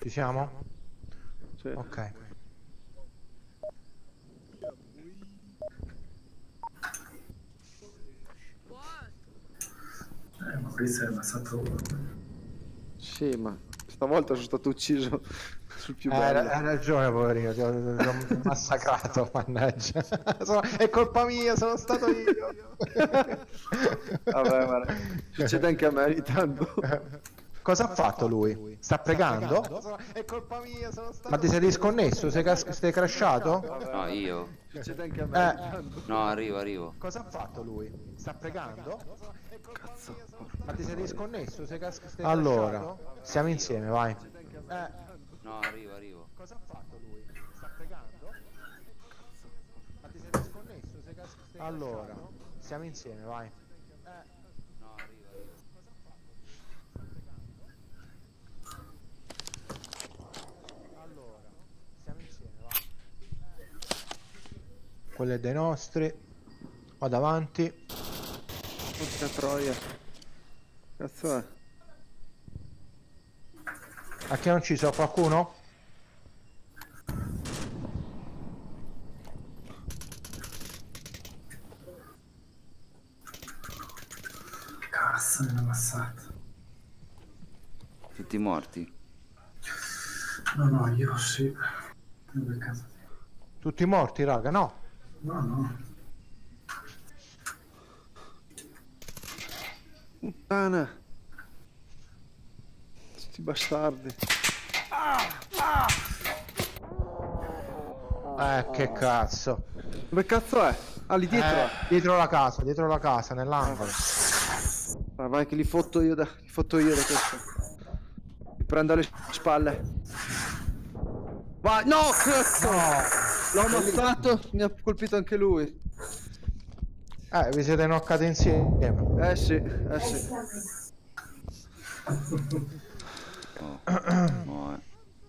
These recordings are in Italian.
Ci siamo? Sì. Ok. Maurizio è ammazzato uno. Sì, ma stavolta sono stato ucciso sul più bello. Hai ragione, poverino, ti ho massacrato, mannaggia. È colpa mia, sono stato io. Vabbè, ma succede anche a me ogni tanto. Cosa ha fatto lui? Sta pregando? È colpa mia, sono stato. Ma ti sei disconnesso? Sei crashato? No, io? Succede anche a me ogni tanto. No, arrivo. Cosa ha fatto lui? Sta pregando? Cazzo. Ma ti sei disconnesso? Sei allora, siamo insieme, vai. No, arrivo. Cosa ha fatto lui? Sta pregando? Ma ti sei disconnesso? Allora, siamo insieme, vai. No, arrivo. Allora, siamo insieme, vai. Quello è dei nostri. Vado avanti. Porca troia. Cazzo è? A chi non ci so qualcuno? Cazzo, mi hanno ammazzato. Tutti morti? No, io sì. Dove cazzo? Tutti morti, raga? No. No. Puttana. Sti bastardi. Che cazzo. Dove cazzo è? Ah, lì dietro. Dietro la casa, nell'angolo. Vai che li fotto io da questo. Mi prendo alle spalle. Vai, no, cazzo! L'ho ammazzato, mi ha colpito anche lui. Vi siete knoccati insieme. Sì. No,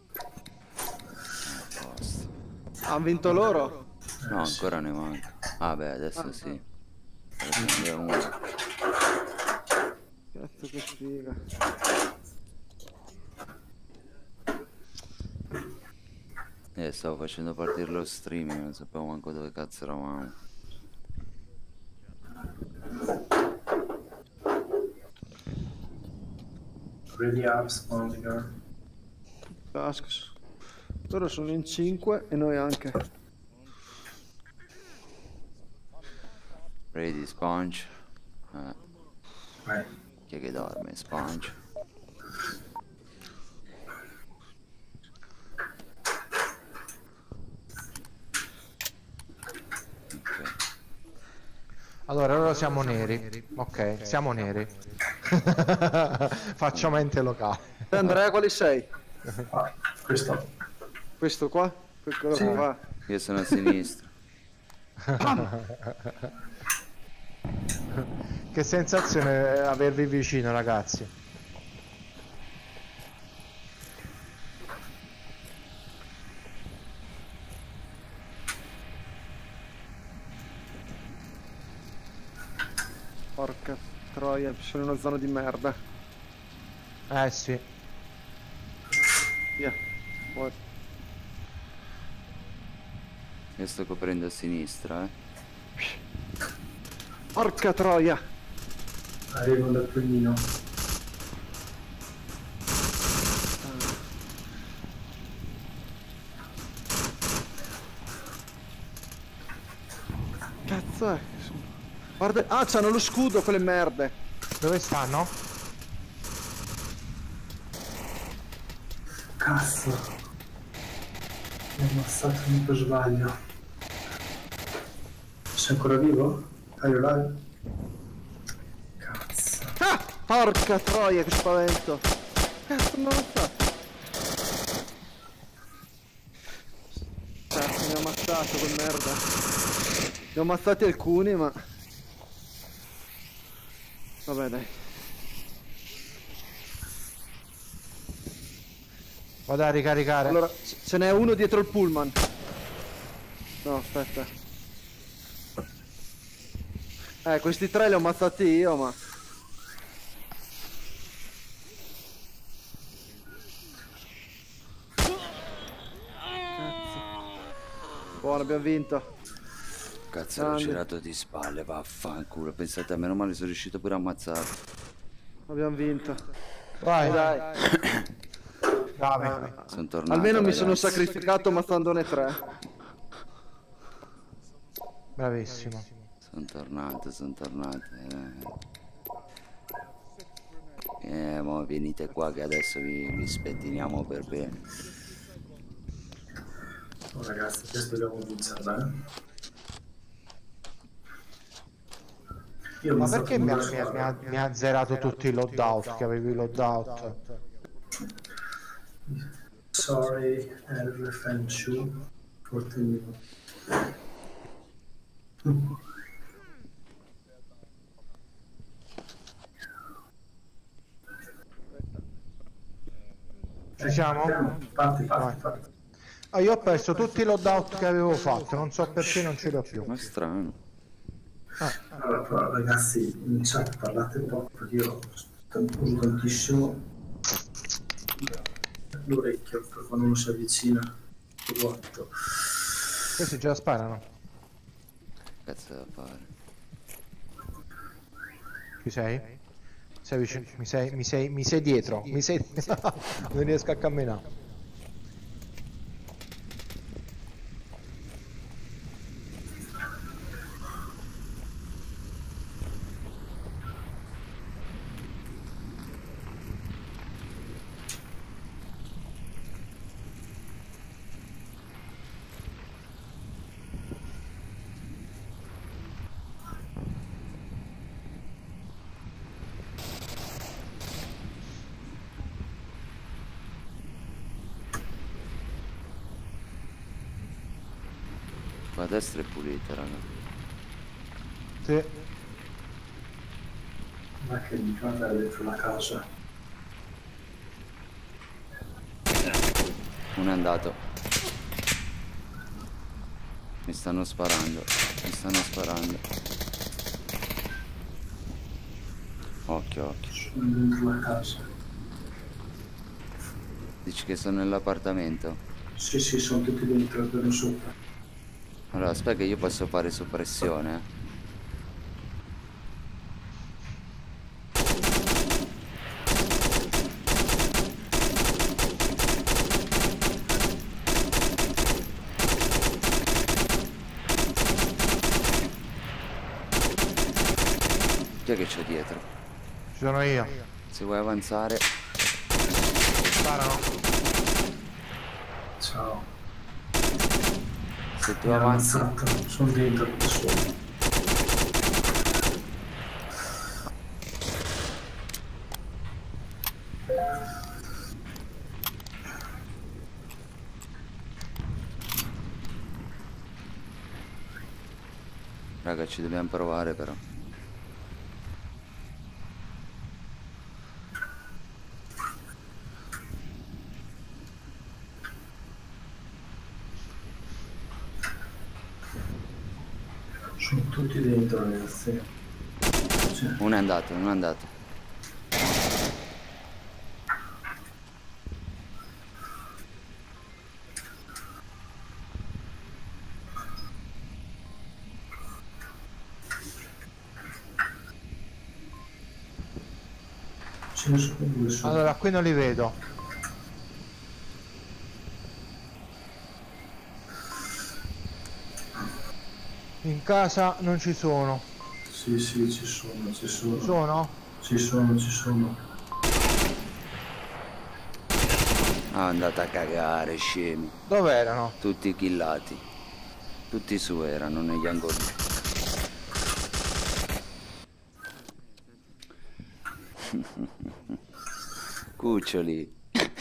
posto. Han vinto loro? No, ancora ne manca. Ah beh, adesso sì. Adesso ne uno. Cazzo che sfiga. Stavo facendo partire lo streaming, non sapevo manco dove cazzo eravamo. Really up, spawn here. Tasks. Loro sono in 5 e noi anche. Ready, Sponge. Vai. Chi è che dorme? Sponge. Allora, ora siamo neri. Ok, siamo neri. Faccio mente locale. Andrea, quali sei? Questo. Questo qua? Quello Sì. qua. Io sono a sinistra. Che sensazione avervi vicino, ragazzi. Porca troia, sono in una zona di merda. Sì. Via. Fuori. Io sto coprendo a sinistra, Porca troia. Arrivo dal pulmino. Cazzo è? Guarda. Ah, c'hanno lo scudo quelle merde. Dove stanno? Cazzo. Mi ha ammazzato per sbaglio. Sei ancora vivo? Are you alive? Cazzo. Ah! Porca troia, che spavento. Cazzo, non lo so. Cazzo, mi ha ammazzato quel merda. Ne ho ammazzati alcuni, ma... Vabbè, dai. Vado a ricaricare. Allora, ce n'è uno dietro il pullman. No, aspetta. Questi tre li ho ammazzati io, ma... buono, abbiamo vinto. Cazzo, ero Grande. girato di spalle, vaffanculo. Pensate, meno male sono riuscito pure a ammazzarlo. Abbiamo vinto. Vai, Dai. bravi. Sono tornato. Almeno mi ragazzi. sono sacrificato mazzandone 3. Bravissimo. Sono tornato. Mo venite qua che adesso vi spettiniamo per bene. Oh, ragazzi, questo dobbiamo vincerla, Io Ma mi sto perché mi ha, facendo mi ha- mi ha zerato tutti i loadout che avevi loadout? Sorry, elephant shoe. Portino. Ci siamo? Parti. Ah, io ho perso tutti i loadout che avevo fatto, non so perché non ce li ho più. Ma strano. Allora, però, ragazzi, in chat parlate poco perché io uso tantissimo l'orecchio per quando uno si avvicina. Vuoto. Questi già sparano. Cazzo da fare. Ci sei? Sei vicino? Mi sei dietro? Mi sei... non riesco a camminare. Qua a destra è pulita, raga. Sì. Ma che mi fa andare dentro la casa? Uno è andato. Mi stanno sparando. Occhio. Sono dentro la casa. Dici che sono nell'appartamento? Sì, sono tutti dentro, per sopra. Allora, aspetta che io posso fare soppressione. Chi è che c'è dietro? Ci sono io. Se vuoi avanzare. Sparano. Ciao. Se tu Mi hanno avanzi. ammazzato. Sono dentro da solo. Raga, ci dobbiamo provare però. Sono tutti dentro, ragazzi. Cioè, Uno è andato. ce ne sono due solo. Allora, qui non li vedo. In casa non ci sono. Sì, ci sono. Ci sono? Ci sono. Ah, andate a cagare, scemi. Dove erano? Tutti killati. Tutti su erano negli angoli. Cuccioli.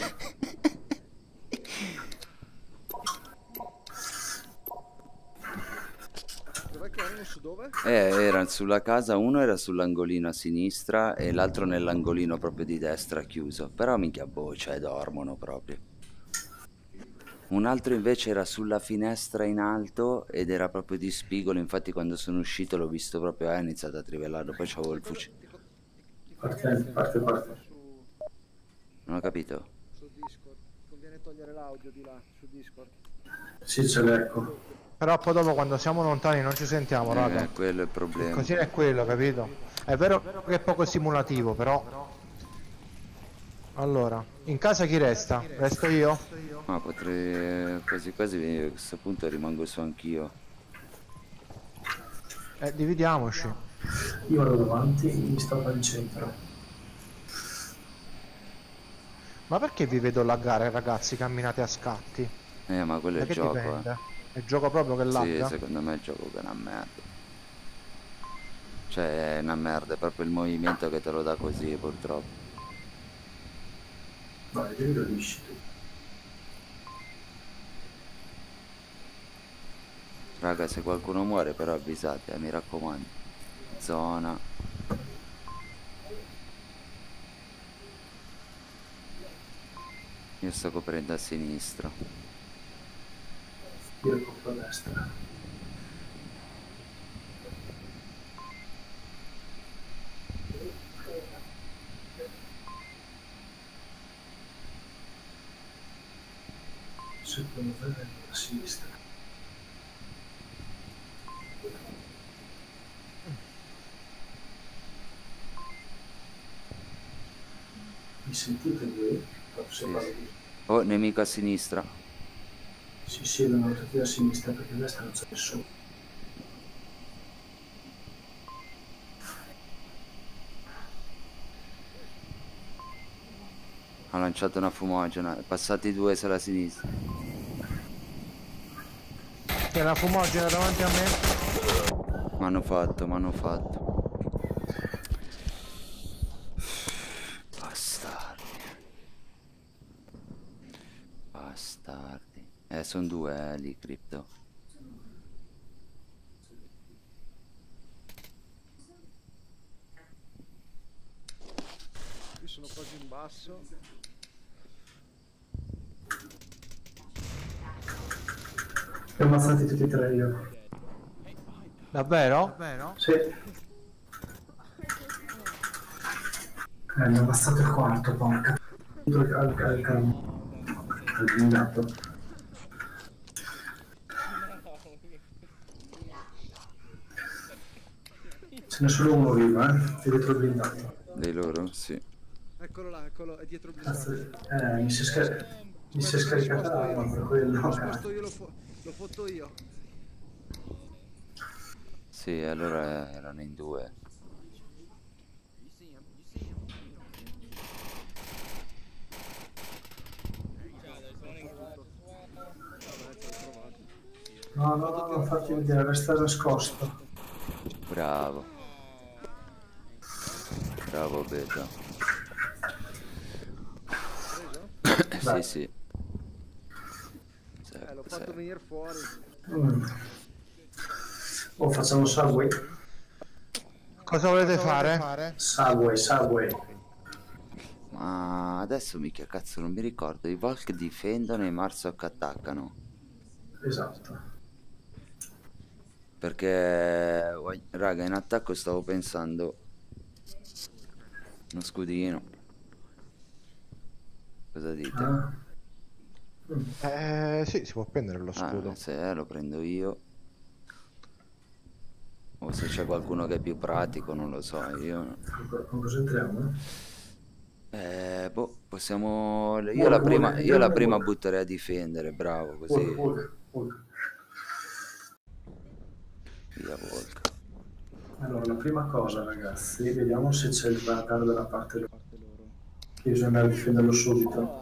Dov'è che erano su dove? Erano sulla casa, uno era sull'angolino a sinistra e l'altro nell'angolino proprio di destra chiuso. Però minchia boh, cioè dormono proprio. Un altro invece era sulla finestra in alto ed era proprio di spigolo, infatti quando sono uscito l'ho visto proprio, ho iniziato a trivellarlo, poi c'avevo il fucile. Parte. Non ho capito. Su Discord. Conviene togliere l'audio di là, su Discord. Sì, ce l'ecco. Però poi dopo quando siamo lontani non ci sentiamo, raga. Quello è il problema. Così è quello, capito? È vero che è poco simulativo, però... Allora, in casa chi resta? Resto io? Ma potrei... quasi quasi a questo punto rimango su anch'io. Dividiamoci. Io vado davanti, mi sto al centro. Ma perché vi vedo laggare, ragazzi? Camminate a scatti. Ma quello è Da il che gioco, dipende? È il gioco proprio che Sì, lagga? secondo me è il gioco che è una merda. Cioè, è una merda, è proprio il movimento che te lo dà così, purtroppo. Vai, devi lo dici tu. Raga, se qualcuno muore però avvisate, mi raccomando. Zona. Io sto coprendo a sinistra. Io recupero a destra. Secondo me vengo a sinistra. Mi sentite voi? Sì. Oh, nemico a sinistra. Sì, vengono tutti da sinistra perché a destra non c'è nessuno. Ha lanciato una fumogena, passati due sulla sinistra. C'è una fumogena davanti a me. M'hanno fatto. Bastardi. Sono due lì, Crypto. Io sono quasi in basso. Li ho ammazzati tutti e tre io. Davvero? Sì. Mi ha ammazzato il quarto, porca. Al blindato. Ce n'è solo uno vivo, è dietro il blindato. Dei loro? Sì. Eccolo là, eccolo, è dietro il blindato. Cazzo, mi si è scaricata l'arma per quello. L'ho sposto io, l'ho fotto io. Sì, allora erano in due. No, fatti vedere, resta nascosto. Bravo. Bravo, Beta. Sì, sì. L'ho fatto venire fuori. Oh, facciamo Subway. Cosa volete fare? Subway. Ma adesso mica cazzo non mi ricordo. I Volk difendono e i Marsoc attaccano. Esatto. Perché, raga, in attacco stavo pensando uno scudino. Cosa dite? Sì, si può prendere lo scudo. Se lo prendo io. O se c'è qualcuno che è più pratico, non lo so, io... Con cosa entriamo? Boh, possiamo... Io la prima butterei a difendere, bravo, così. Via Volk. Allora, la prima cosa, ragazzi, vediamo se c'è il radar dalla parte loro. Che bisogna andare a difenderlo subito.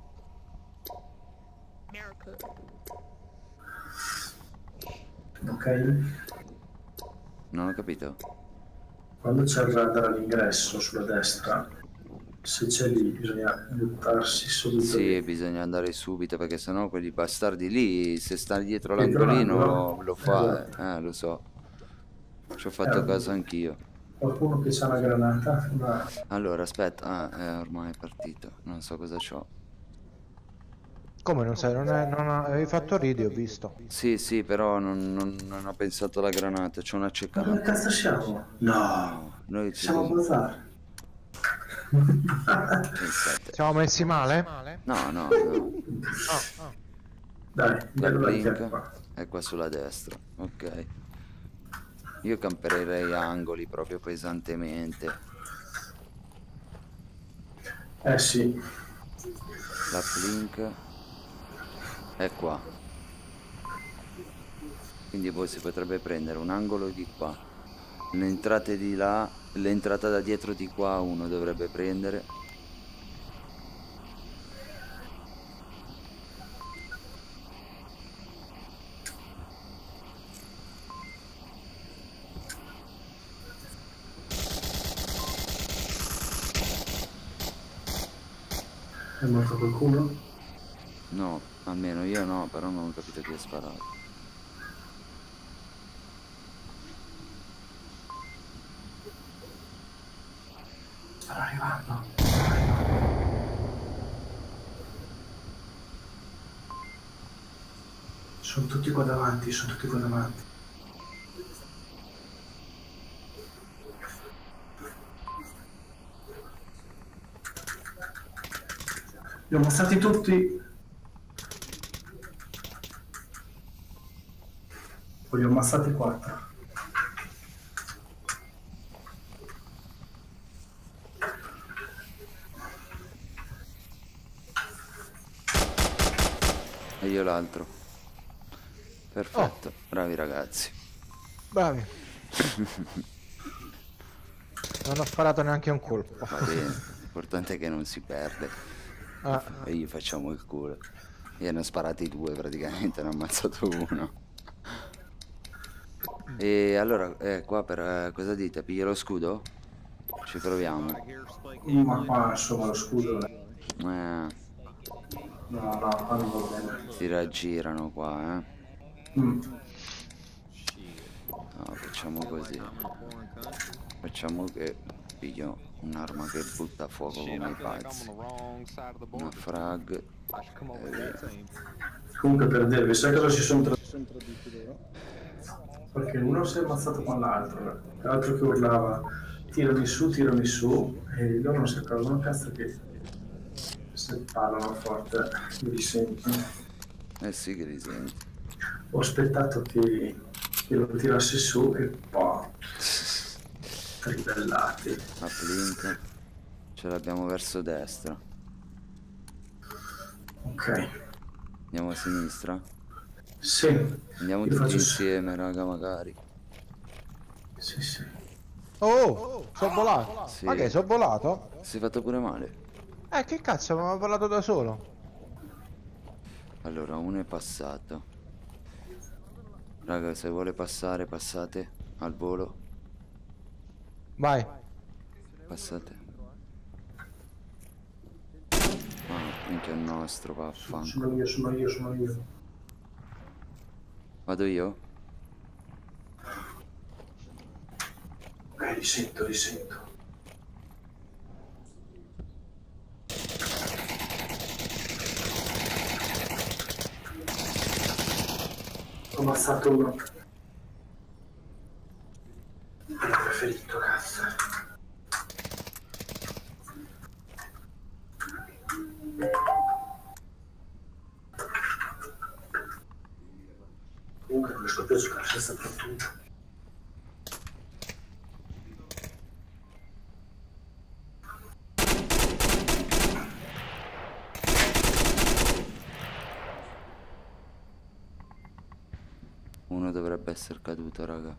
Ok? Non ho capito. Quando c'è il radar all'ingresso sulla destra, se c'è lì bisogna buttarsi subito. Sì, lì. bisogna andare subito perché sennò quelli bastardi lì, se stanno dietro l'angolino lo fa, lo so. Ci ho fatto caso anch'io. Qualcuno che c'ha una granata? Allora, aspetta, ormai è partito, non so cosa c'ho. Come non sai? Non avevi fatto ridi, ho visto. Sì, però non ho pensato alla granata, c'ho una Ma accecata. dove cazzo siamo? No, Noi siamo a Bazar. Siamo messi male? No. Dai, bello Blink. qua. È qua sulla destra. Ok. Io camperei angoli proprio pesantemente. Sì. La Plink è qua. Quindi poi si potrebbe prendere un angolo di qua. Le entrate di là. L'entrata da dietro di qua uno dovrebbe prendere. È morto qualcuno? No, almeno io no, però non ho capito chi ha sparato. Sta arrivando. Sono tutti qua davanti, sono tutti qua davanti. Li ho ammazzati tutti. Poi li ho ammazzati 4. E io l'altro. Perfetto, bravi ragazzi. Bravi. Non ho sparato neanche un colpo. Va bene, l'importante è che non si perde. E gli facciamo il culo. Io ne ho sparati 2 praticamente, ne ho ammazzato 1. E allora, qua per cosa dite? Piglia lo scudo? Ci proviamo. Ma qua insomma lo scudo. No, qua non va bene. si raggirano qua, Mm. No, facciamo così. Facciamo che piglio un'arma che butta a fuoco come i pazzi. Una frag. Comunque perdevi, sai cosa si sono traditi loro? Perché uno si è ammazzato con l'altro, l'altro che urlava tirami su, e loro non si accorgono cazzo che se parlano forte mi risentono. Eh sì che li senti. Ho aspettato che lo tirassi su e poi trivellati. La Plink. Ce l'abbiamo verso destra. Ok. Andiamo a sinistra? Sì. Andiamo Io tutti faccio insieme, raga, magari. Sì, sì. Oh, sono volato. Sì. Ma che, sono volato? Si è fatto pure male. Che cazzo, mi ha volato da solo. Allora, uno è passato. Raga, se vuole passare, passate al volo. Vai. Passate. Ah, minchia, è il nostro, vaffanculo. Sono io. Vado io? Ok, risento. Ho ammazzato uno. L'ho preferito, cazzo. Comunque non riesco più a giocare senza fortuna. Uno dovrebbe essere caduto, raga.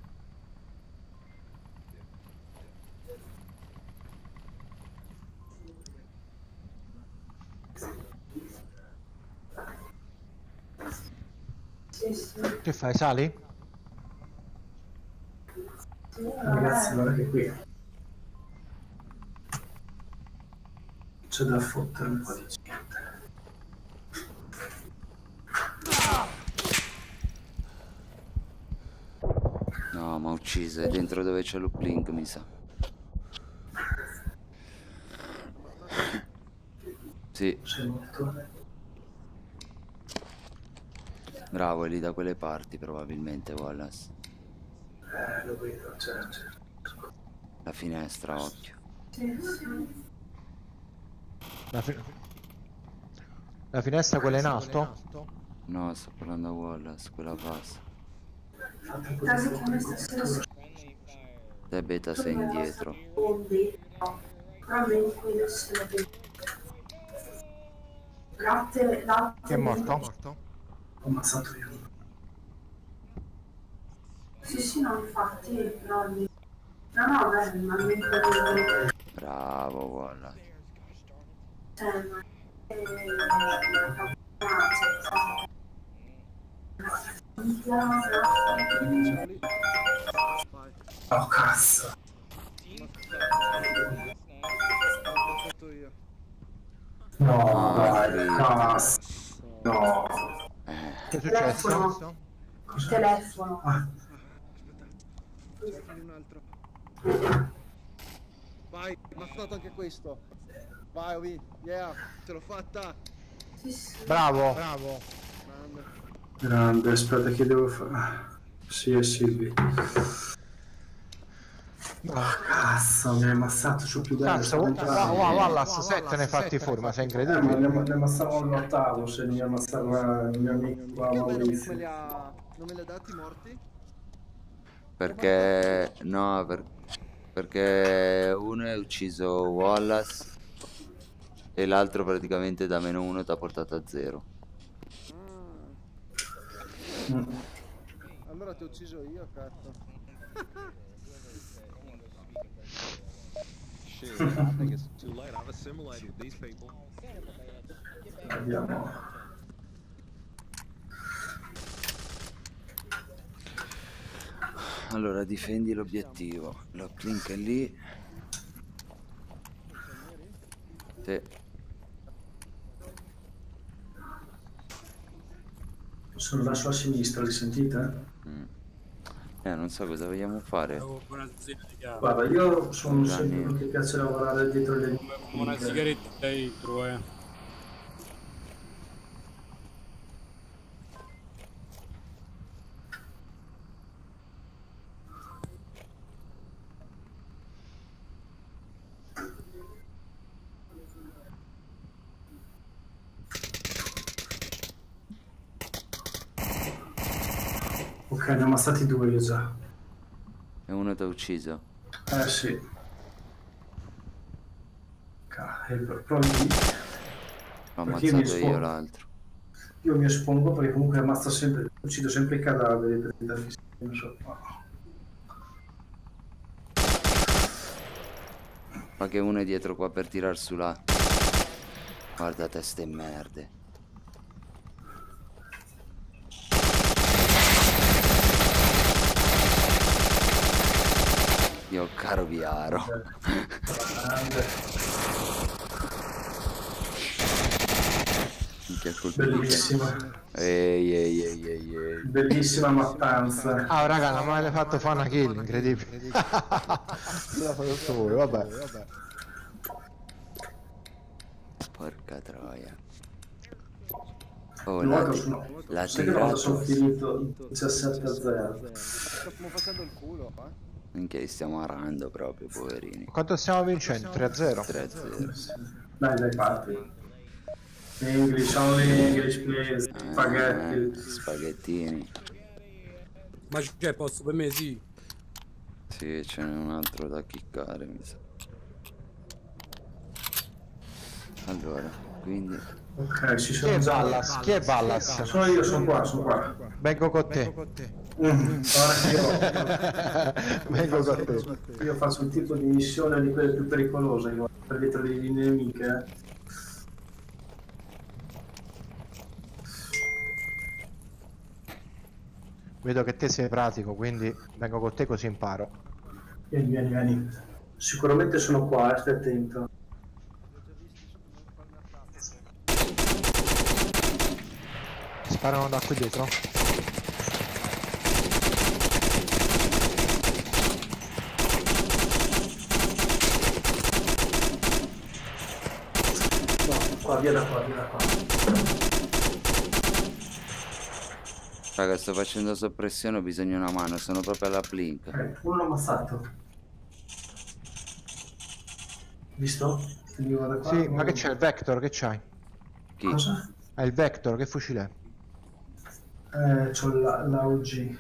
Che fai, sali? Ragazzi, guarda che qui c'è da fottere un po' di gente. No, ma ucciso, è dentro dove c'è l'uplink, mi sa. Sì, Sei morto? bravo, è lì da quelle parti probabilmente, Wallace. Lo vedo, c'è. La finestra, occhio. La finestra quella in alto? No, sto parlando a Wallace, quella passa. Te beta sei indietro. Chi è morto? Ho ammazzato io. Sì, no, infatti, però lì. No, beh, ma mi credo. Bravo Wallace. Oh cazzo. Fatto io. No, dai, cazzo. No. Che è successo? Telefono. Ah, Aspetta. Un altro. Vai, ammazzato anche questo. Vai, Ovi. Yeah, ce l'ho fatta. Bravo. Grande. grande, aspetta che devo fare. Sì, è Silvi. Cazzo, mi hai ammazzato, c'ho più bello. Cazzo, Wallace 7 ne hai fatti fuori, ma sei Ma incredibile. ne ammazzavo all'ottavo se mi ammazzava il mio amico qua, Perché a me Maurizio. non me li ha dati morti? Perché... No, perché uno è ucciso Wallace e l'altro praticamente da -1 ti ha portato a 0. Mm. Allora ti ho ucciso io, cazzo. Shit, I think it's too late. I've assimilated with these people. Vediamo. Allora, difendi l'obiettivo. Lo link è lì. Sì. Sono là sulla sinistra, li sentite? Non so cosa vogliamo fare. Guarda, io sono sempre uno che piace lavorare dietro le Una sigaretta dentro, Ok, ne ho ammazzati 2 io già. E uno ti ha ucciso. Sì. Però lì Ho Perché io mi ammazzato io espongo. l'altro. io mi espongo perché comunque ammazzo sempre, uccido sempre i cadaveri per dar non so. Ma che uno è dietro qua per tirar su là. Guarda te ste merde. Io caro Viaro. Grande. Minchia, colpo di Bellissima, ehi. bellissima mattanza. Ah, raga, non mi avete fatto fare una kill, incredibile. L'ha fatto tutto voi, vabbè. Porca troia. Oh, Una la, volta ti- sono, la sai che una volta sono tirato. finito 17-0. Stiamo facendo il culo, Minchia, li stiamo arando proprio, poverini. Quanto stiamo vincendo? 3-0. 3-0. Dai, parti. English, only English, please. Spaghetti. Spaghettini. Ma c'è posto per me, sì. Sì, ce n'è un altro da chiccare, mi sa. Allora, quindi... Ok, ci Chi sono è già. Ballas? Chi è Ballas? Sono io, sono qua. Vengo con te. Ora che Vengo con te. io faccio un tipo di missione di quelle più pericolose, che per dietro le linee nemiche. Vedo che te sei pratico, quindi vengo con te così imparo. Vieni. Sicuramente sono qua, stai attento. Sparano da qui dietro. No, qua, via da qua. Raga, sto facendo soppressione, ho bisogno di una mano, sono proprio alla blink. Uno l'ho ammazzato. Visto? Quindi vado qua. Sì, ma che c'è il Vector? Che c'hai? Chi? Cosa? È il Vector, che fucile è? C'ho l'AUG.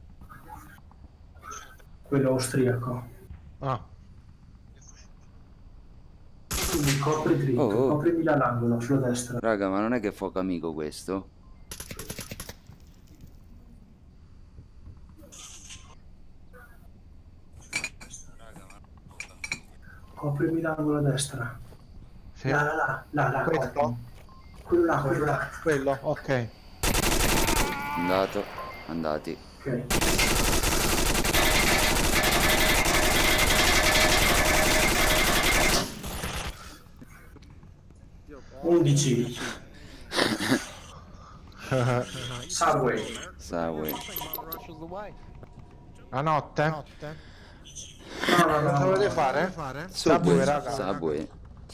Quello austriaco. Ah, Quindi copri dritto, Oh. coprimi l'angolo sulla destra. Raga, ma non è che fuoco amico questo? Coprimi l'angolo a destra. sì. Là, Questo? coprimi. Quello là. Quello, ok. Andato, andati. Ok. Undici. Subway. Subway. La notte? No. Cosa volete fare? Subway, raga. Subway.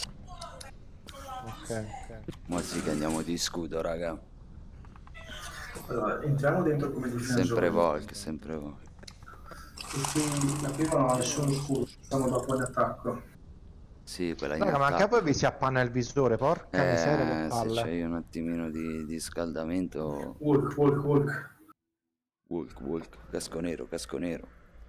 Ok. Mo sì che andiamo di scudo, raga. Allora, entriamo dentro come difensori. Sempre Volk, sempre Volk. E quindi la prima non ha nessuno scudo, siamo dopo l'attacco. Sì, quella in Raga, ma anche attacco. poi vi si appanna il visore, porca miseria che Se palle. c'hai un attimino di scaldamento. Walk. Walk. Casco nero, casco nero.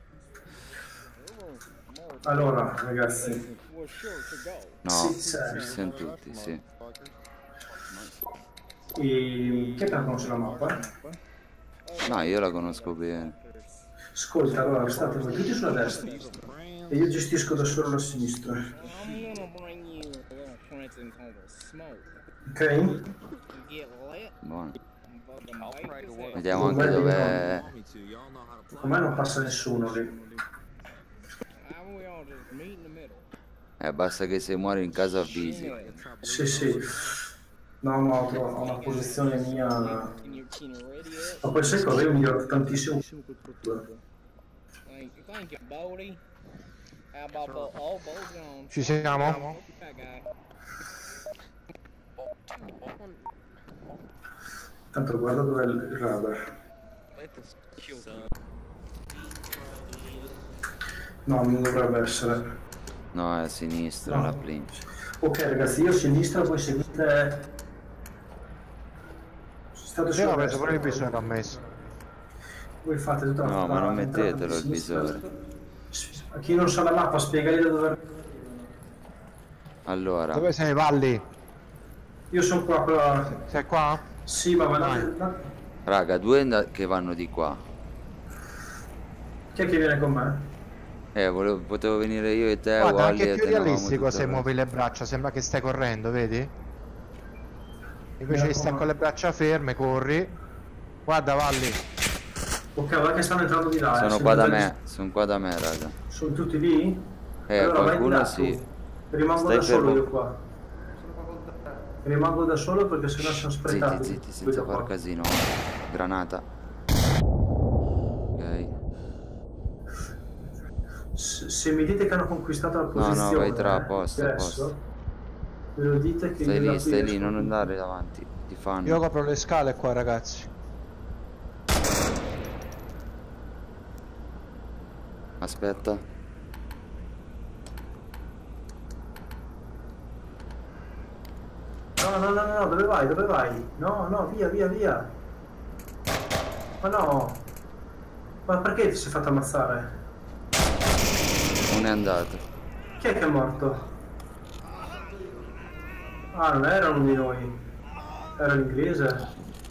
Allora, ragazzi, No, Sì, ci siamo tutti, sì. chi è che la conosce la mappa? No, io la conosco bene. Ascolta, allora state voi tutti sulla destra e io gestisco da solo la sinistra. Ok? Buono. Vediamo anche dov'è. Con me non passa nessuno lì. Basta che se muore in caso avvisi. Sì. No, ho una posizione mia. Ma poi sai cosa? Io migliorato tantissimo. Ci siamo? Tanto guarda dov'è il radar. No, non dovrebbe essere. No, è a sinistra No. la plin. Ok ragazzi, io a sinistra, voi seguite. State Io sulla ho preso destra. pure il visore, l'ho messo. Voi fate tutta No, ma non entrata mettetelo di il sinistra. visore. A chi non sa la mappa, spiegagli da dove. Allora, Dove sei, Valli? Io sono qua, però. Sei qua? Sì, ma guardate. raga, due che vanno di qua. Chi è che viene con me? Potevo venire io e te, Guarda, Wally, anche e più tenevamo realistico tutto se il muovi le braccia, sembra che stai correndo, vedi? Invece di stare con le braccia ferme, corri. Guarda, Valli. Ok, guarda che stanno entrando di là. resto. Sono se qua da mi- me, sono qua da me, raga. Sono tutti lì? Allora, vai di Qualcuno là, sì. tu. Rimango Stai da solo fermo. io qua. Rimango da solo perché sennò siamo sprecati. Zitti, senza Guida far qua. casino. Granata. Ok. Se mi dite che hanno conquistato la posizione, vai tra, a posto, a adesso, posto. me lo dite che Stai io da lì, qui stai lì, riesco- non andare davanti. Ti fanno. Io copro le scale qua, ragazzi. Aspetta. No, dove vai? Dove vai? No, via. Ma no. Ma perché ti sei fatto ammazzare? Uno è andato. Chi è che è morto? Ah, non era uno di noi. Era l'inglese.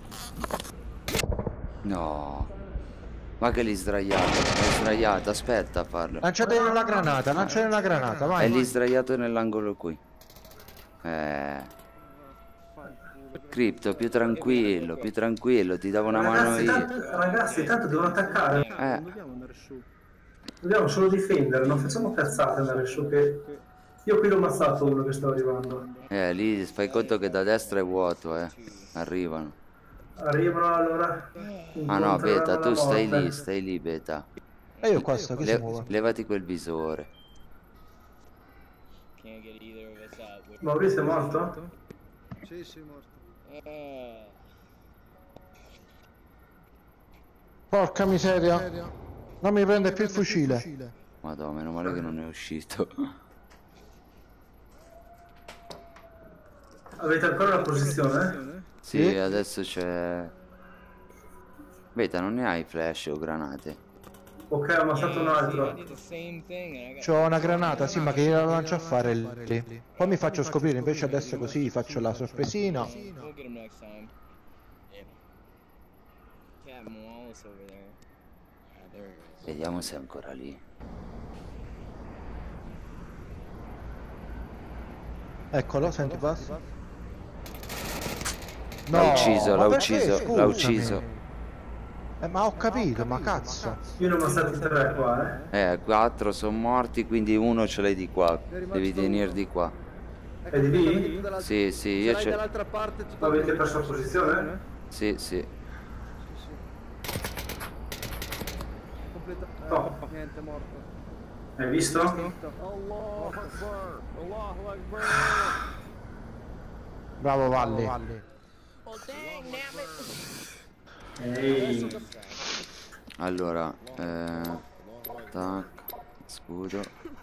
No. Ma che l'hai sdraiato? L'hai sdraiato, aspetta a farlo. Lanciate la granata, È vai. lì sdraiato nell'angolo qui. Crypto, più tranquillo, ti davo una mano io. Ragazzi, tanto devono attaccare. Eh, Dobbiamo solo difendere, non facciamo cazzate andare su che... Io qui l'ho ammazzato uno che stava arrivando. lì fai conto che da destra è vuoto, Arrivano. Arrivano allora... Ah no, Beta, tu incontreranno la morte. stai lì, Beta. E io qua sto, che si muove? Levati quel visore. Maurizio è morto? Sì, morto. Porca miseria. Non mi prende più il fucile. Madonna, meno male che non è uscito. Avete ancora la posizione? Sì, adesso c'è... Beta, non ne hai flash o granate? Ok, ho ammazzato un altro. C'ho una granata, sì, ma che gliela lancio a fare lì. Poi mi faccio scoprire, invece adesso così faccio la sorpresina. Vediamo se è ancora lì. Eccolo, senti, passa. L'ha ucciso, ma l'ha perché? ucciso, Scusami. l'ha ucciso. Ma ho capito, ma cazzo. Io ne ho ammazzati 3 qua, 4 sono morti, quindi uno ce l'hai di qua. Devi venire di qua. È di lì? Sì, sì, io ce... dall'altra parte. Avete perso la posizione? Sì, sì. No. Niente, morto. Hai visto? Bravo Valli. Ehi. Allora, tac, scudo.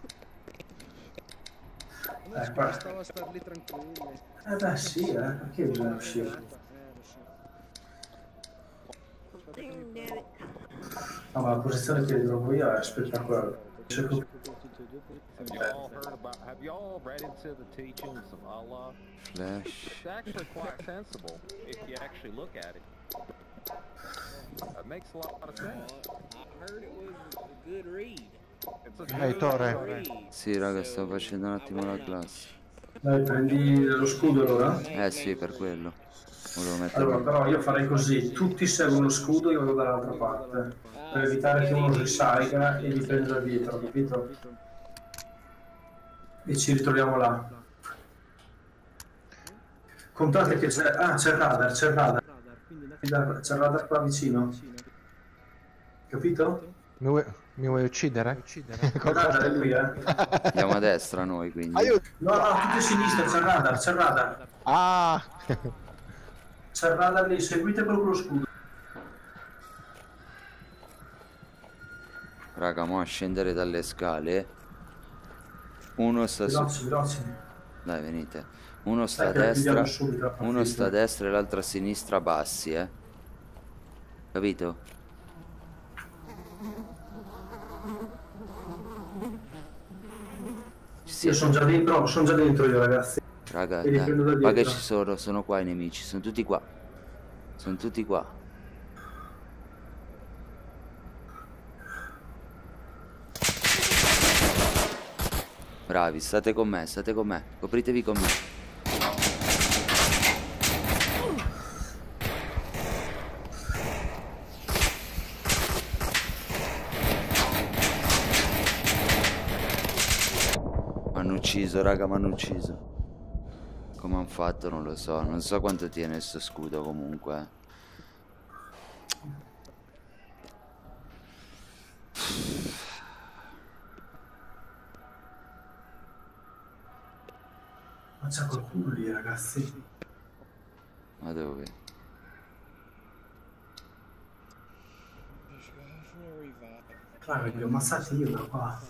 Qua. Stava a star lì tranquilli. Beh sì, perché bisogna uscire? No, ma la posizione che trovo io è spettacolare. Have y'all read into the teachings of Allah? Flash. It's actually quite sensible if you actually look at it. It makes a lot of sense. I heard it was a good read. It's a Ehi, good Tore. read. Sì, raga, sto facendo un attimo la classe. Dai, prendi lo scudo allora. Sì, per quello. Volevo mettere... Allora, però io farei così, tutti seguono lo scudo, io vado dall'altra parte, per evitare che uno risalga e li prenda da dietro, capito? E ci ritroviamo là. Contate che c'è... Ah, c'è il radar, c'è il radar. C'è il radar qua vicino. Capito? Mi vuoi uccidere? Il radar è qui, Andiamo a destra noi, quindi. Aiuto! No, no, tutti a sinistra, c'è il radar, c'è il radar. Ah! C'è il radar lì, seguite proprio lo scudo. Raga, mo' a scendere dalle scale. Uno sta su... Veloci, veloci. Dai, venite. Uno sta a Dai, che destra, chiudiamo subito la partita. uno sta a destra e l'altro a sinistra bassi, Capito? Ci Io siete? sono già dentro io, ragazzi. Raga, E li prendo da dai. Ma che dietro. ci sono qua i nemici, sono tutti qua. Sono tutti qua. Bravi, state con me, copritevi con me. M'hanno ucciso, raga, m'hanno ucciso. Come hanno fatto non lo so, non so quanto tiene sto scudo comunque. Ma c'è qualcuno lì, ragazzi. Ma dove? Raga, li ho ammazzati io da qua.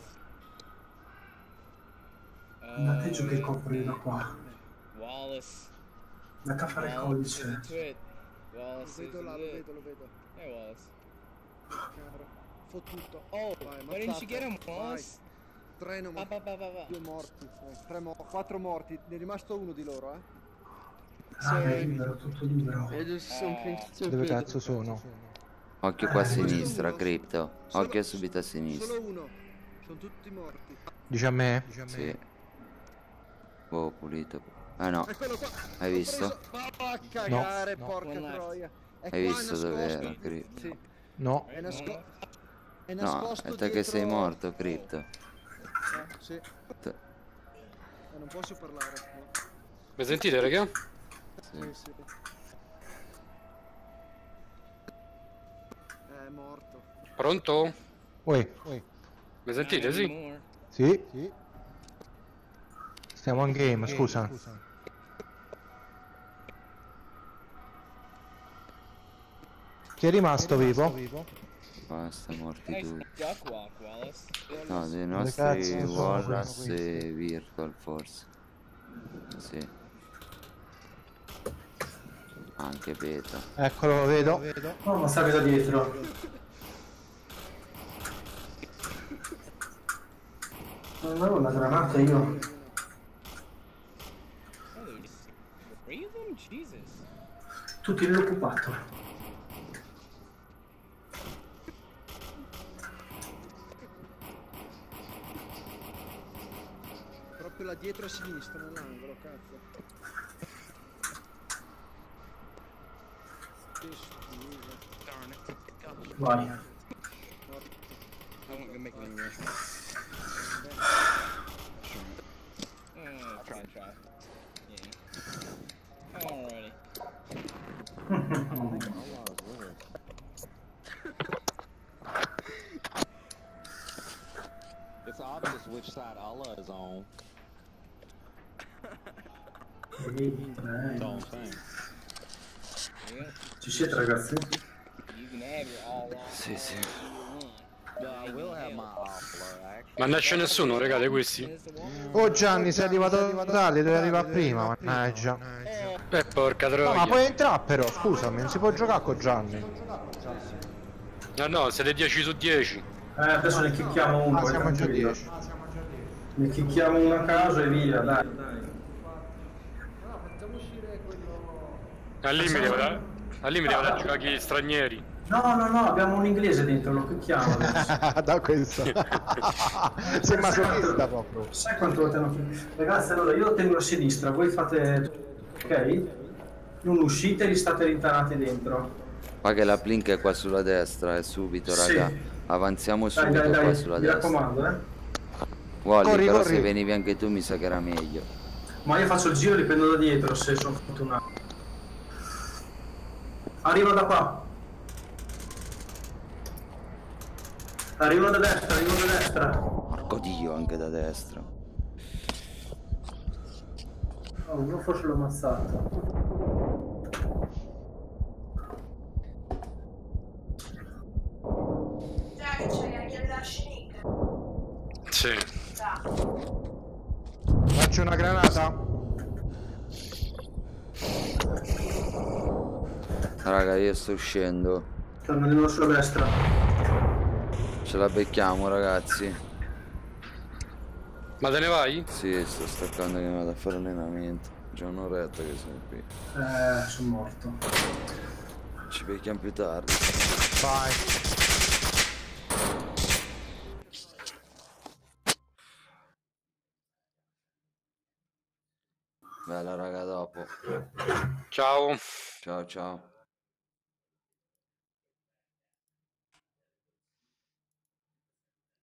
Andate giù che copro io da qua. Wallace. Andate a fare il codice. Wallace Lo vedo là, lo vedo, lo vedo. Hey Wallace. Chiaro. Fottuto. Oh, Vai, why didn't you get him, vai. Wallace? 3 non Va, va, va, va, va. 2 morti. 4 morti. Ne è rimasto uno di loro, Raga, è libero, tutto libero. Dove cazzo sono? Occhio qua a sinistra, Crypto. Occhio subito a sinistra. Solo uno. Sono tutti morti. Dice a me? Sì. Oh, pulito. Ah no, Eccolo qua. hai visto? Va a cagare, No. porca One left. troia. È Hai qua visto nascosto. dov'era, Crypto? Sì. No. È nascosto. È No, nascosto è te che dietro- sei morto, Crypto. Sì. Non posso parlare. Mi sentite, raga? Sì, sì. È morto. Pronto? Ui. Mi sentite, Not sì? anymore. Sì. Stiamo in game, scusa. Chi è rimasto vivo? Basta, morti Nice tutti. duck walk, Wallace. No, dei Dove nostri cazzo sono Wallace questi? e Virtual forse. Sì. Anche beta. Eccolo, lo vedo. Oh, ma stavi da dietro. Non avevo una granata io. Oh, there's 3 of them? Jesus. Tu tieni l'occupato. Proprio là dietro a sinistra, nell'angolo, cazzo. Che schifo. Vai. I won't go make any rush. Try. Yeah. Alrighty. It's obvious which side Allah is on. Don't think. Yeah. Ci siete ragazzi? You can have your all off. Sì, sì. I will have my offload, actually. Ma non c'è nessuno, raga, di questi? Oh Gianni, sei arrivato tardi, dovevi arrivare prima, mannaggia. Porca No, troia. ma puoi entrare però, scusami, non si può giocare con Gianni. No, siete 10 su 10. Adesso ne chicchiamo uno. Ah, siamo già tranquillo. 10. Ne chicchiamo uno a caso e via, dai. Al limite vado a giocare gli stranieri. No, abbiamo un inglese dentro, lo chicchiamo adesso. Da questo. Sei masochista proprio. Sai quante volte hanno chicchiato? Ragazzi, allora io lo tengo a sinistra, voi fate... Ok? Non uscite e li state rintanati dentro. Ma che la blink è qua sulla destra, è subito, Sì. raga. Avanziamo Dai, subito dai, qua dai, sulla mi destra. raccomando, Wally, Corri, però corri. se venivi anche tu mi sa che era meglio. Ma io faccio il giro e li prendo da dietro se sono fortunato. Arrivo da qua. Arrivo da destra. Porco dio, anche da destra. Oh, uno forse l'ho ammazzato. Già che c'è anche la scenica. Sì. Faccio una granata? Raga, io sto uscendo. Stanno venendo sulla destra. Ce la becchiamo, ragazzi. Ma te ne vai? Sì, sto staccando che vado a fare allenamento. Già un'oretta che sono qui. Sono morto. Ci becchiamo più tardi. Vai. Bella raga, dopo. Ciao. Ciao ciao.